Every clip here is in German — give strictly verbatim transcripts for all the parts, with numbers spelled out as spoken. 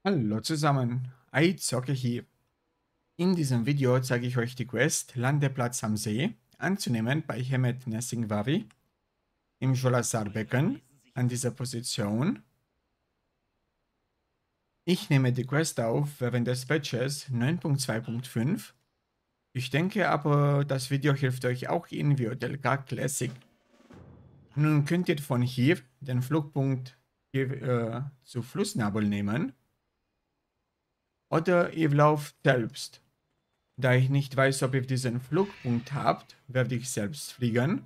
Hallo zusammen, iZocke hier. In diesem Video zeige ich euch die Quest Landeplatz am See anzunehmen bei Hemet Nessingvavi im Jolasar-Becken an dieser Position. Ich nehme die Quest auf während des Patches neun Punkt zwei Punkt fünf. Ich denke aber, das Video hilft euch auch in V O D L K Classic. Nun könnt ihr von hier den Flugpunkt hier, äh, zu Flussnabel nehmen. Oder ihr lauft selbst. Da ich nicht weiß, ob ihr diesen Flugpunkt habt, werde ich selbst fliegen.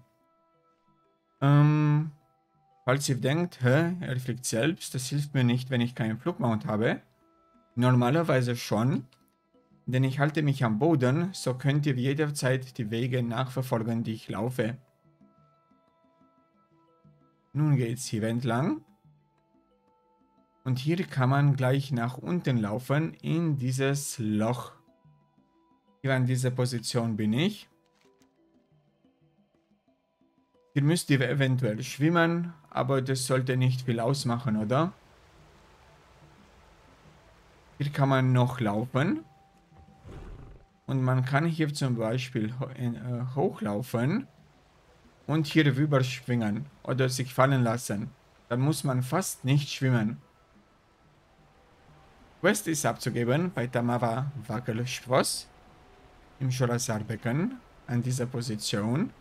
Ähm, falls ihr denkt, hä, er fliegt selbst, das hilft mir nicht, wenn ich keinen Flugmount habe. Normalerweise schon, denn ich halte mich am Boden, so könnt ihr jederzeit die Wege nachverfolgen, die ich laufe. Nun geht's hier entlang. Und hier kann man gleich nach unten laufen in dieses Loch. Hier an dieser Position bin ich. Hier müsst ihr eventuell schwimmen, aber das sollte nicht viel ausmachen, oder? Hier kann man noch laufen. Und man kann hier zum Beispiel ho in, äh, hochlaufen und hier rüber schwingen oder sich fallen lassen. Dann muss man fast nicht schwimmen. Quest ist abzugeben bei Tamava Wackelspross im Jolasar-Becken an dieser Position.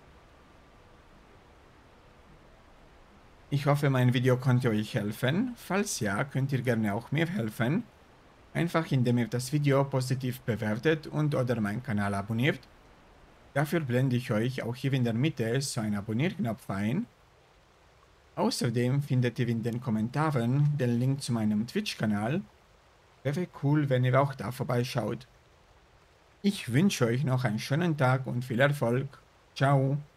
Ich hoffe, mein Video konnte euch helfen. Falls ja, könnt ihr gerne auch mir helfen. Einfach indem ihr das Video positiv bewertet und oder meinen Kanal abonniert. Dafür blende ich euch auch hier in der Mitte so einen Abonnierknopf ein. Außerdem findet ihr in den Kommentaren den Link zu meinem Twitch-Kanal. Wäre cool, wenn ihr auch da vorbeischaut. Ich wünsche euch noch einen schönen Tag und viel Erfolg. Ciao!